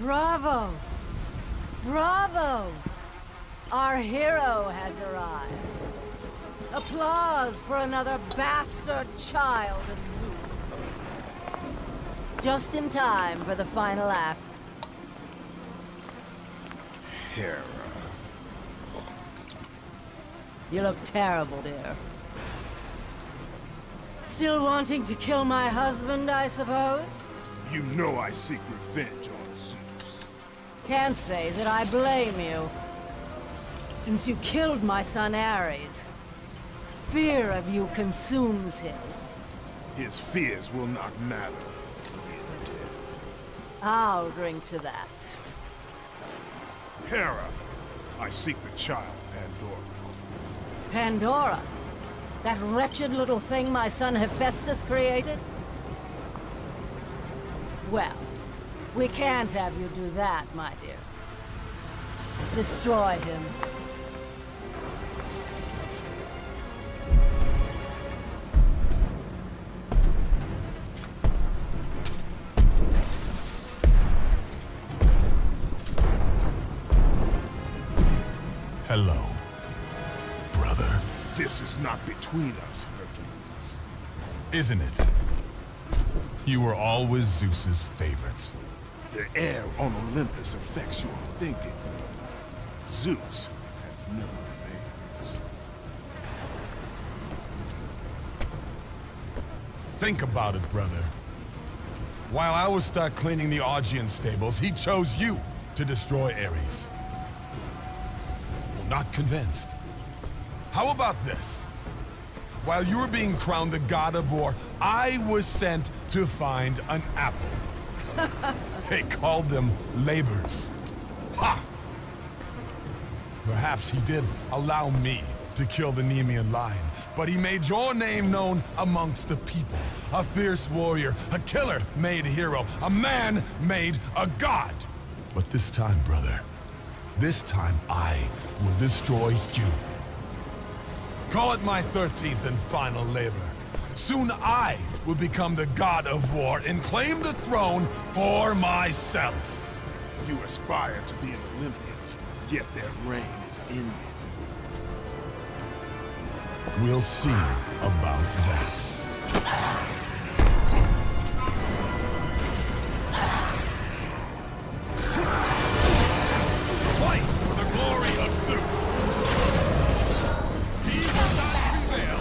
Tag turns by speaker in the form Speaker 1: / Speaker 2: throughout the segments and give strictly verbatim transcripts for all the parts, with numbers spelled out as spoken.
Speaker 1: Bravo! Bravo! Our hero has arrived. Applause for another bastard child of Zeus. Just in time for the final act.
Speaker 2: Hera.
Speaker 1: You look terrible, dear. Still wanting to kill my husband, I suppose?
Speaker 2: You know I seek revenge on Zeus.
Speaker 1: Can't say that I blame you. Since you killed my son Ares, fear of you consumes him.
Speaker 2: His fears will not matter when he is dead.
Speaker 1: I'll drink to that.
Speaker 2: Hera, I seek the child, Pandora.
Speaker 1: Pandora? That wretched little thing my son Hephaestus created? Well, we can't have you do that, my dear. Destroy him.
Speaker 3: Hello, brother.
Speaker 2: This is not between us, Hercules.
Speaker 3: Isn't it? You were always Zeus's favorite.
Speaker 2: The air on Olympus affects your thinking. Zeus has no favorites.
Speaker 3: Think about it, brother. While I was stuck cleaning the Augean stables, he chose you to destroy Ares. Well, not convinced. How about this? While you were being crowned the god of war, I was sent to find an apple. They called them labors. Ha! Perhaps he did allow me to kill the Nemean lion, but he made your name known amongst the people. A fierce warrior, a killer-made hero, a man made a god. But this time, brother, this time I will destroy you. Call it my thirteenth and final labor. Soon I will become the god of war and claim the throne for myself.
Speaker 2: You aspire to be an Olympian, yet their reign is ending.
Speaker 3: We'll see about that. Fight for the glory of Zeus! He will not prevail!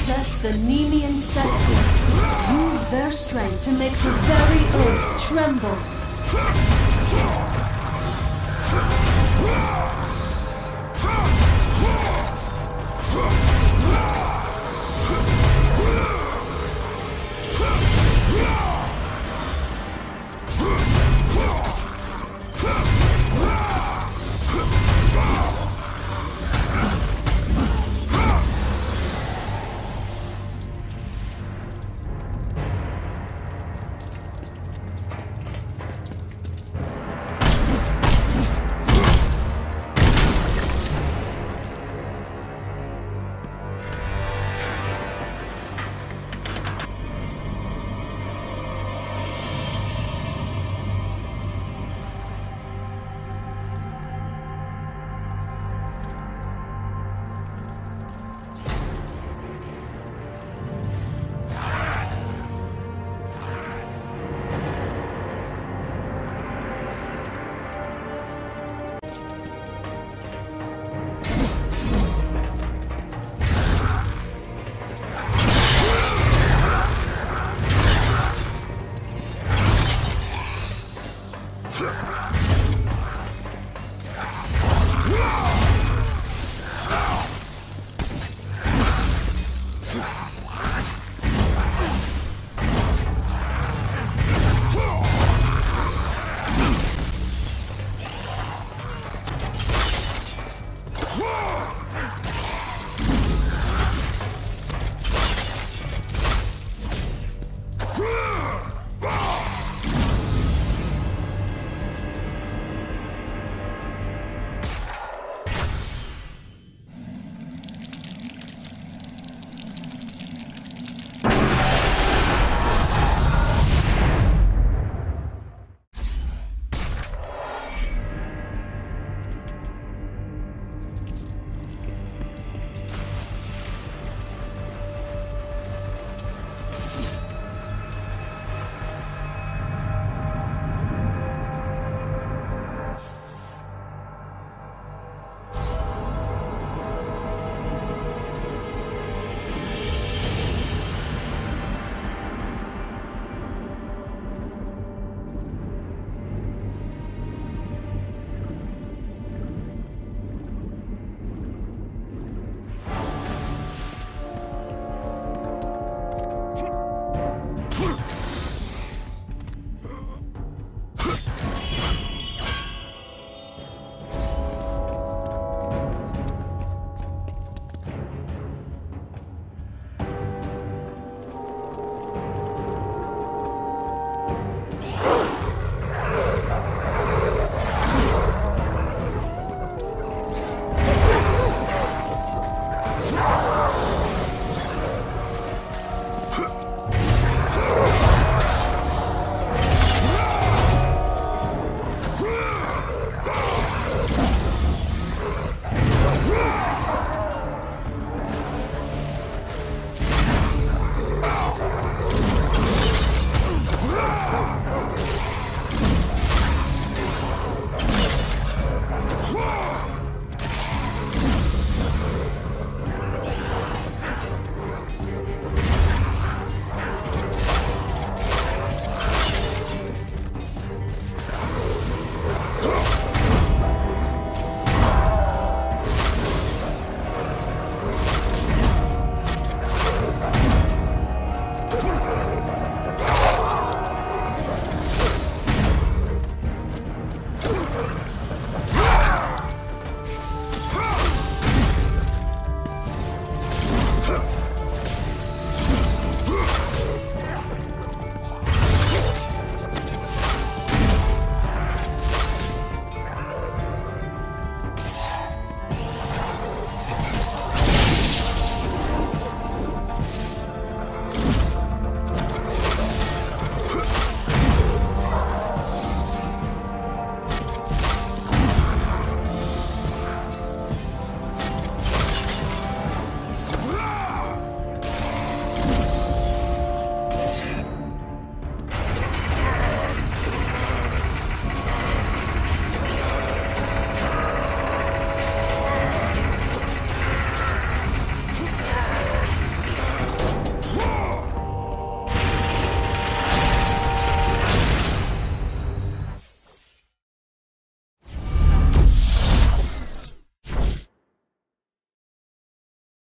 Speaker 4: possess the Nemean Cestus. Use their strength to make the very earth tremble.